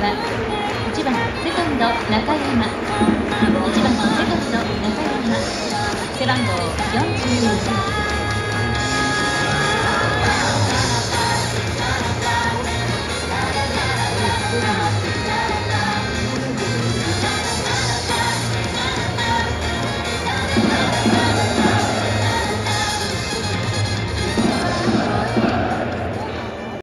は1番セカンド中山、1番セカンド中山、背番号41。